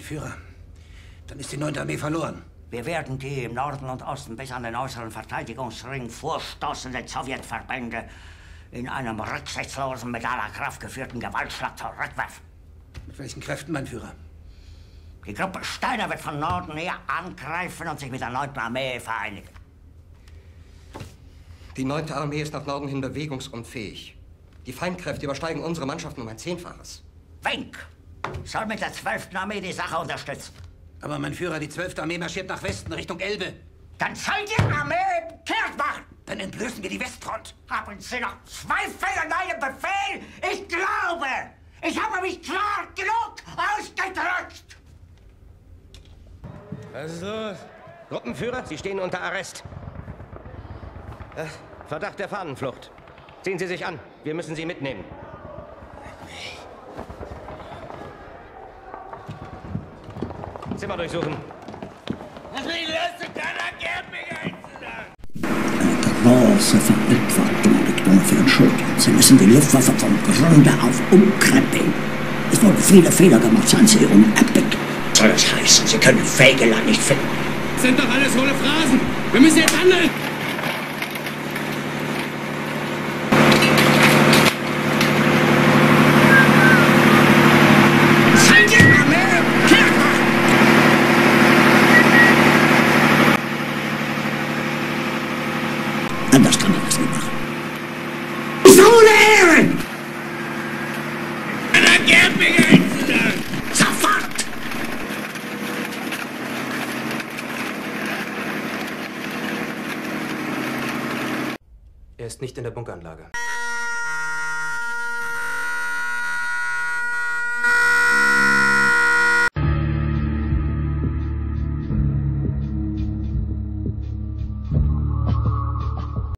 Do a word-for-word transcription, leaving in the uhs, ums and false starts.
Führer, dann ist die neunte Armee verloren. Wir werden die im Norden und Osten bis an den äußeren Verteidigungsring vorstoßenden Sowjetverbände in einem rücksichtslosen, mit aller Kraft geführten Gewaltschlag zurückwerfen. Mit welchen Kräften, mein Führer? Die Gruppe Steiner wird von Norden her angreifen und sich mit der neunten Armee vereinigen. Die neunte Armee ist nach Norden hin bewegungsunfähig. Die Feindkräfte übersteigen unsere Mannschaften um ein Zehnfaches. Wenck soll mit der zwölften Armee die Sache unterstützen. Aber, mein Führer, die zwölfte Armee marschiert nach Westen, Richtung Elbe. Dann soll die Armee kehrt machen! Dann entblößen wir die Westfront. Haben Sie noch Zweifel an meinem Befehl? Ich glaube, ich habe mich klar genug ausgedrückt! Was ist los? Gruppenführer, Sie stehen unter Arrest. Äh, Verdacht der Fahnenflucht. Ziehen Sie sich an. Wir müssen Sie mitnehmen. Zimmer durchsuchen. Was will die letzte keiner gern mich einzusagen? Eine große Verantwortung liegt auf Ihren Schultern. Sie müssen die Luftwaffe vom Grunde auf umkrempeln. Es wurden viele Fehler gemacht, seien Sie unerbittlich. Soll das heißen, Sie können Wegeler nicht finden? Das sind doch alles hohle Phrasen. Wir müssen jetzt handeln. Anders kann man das nicht machen. Ist ohne Ehren! Keiner gern mich einzusagen. Sofort! Er ist nicht in der Bunkeranlage.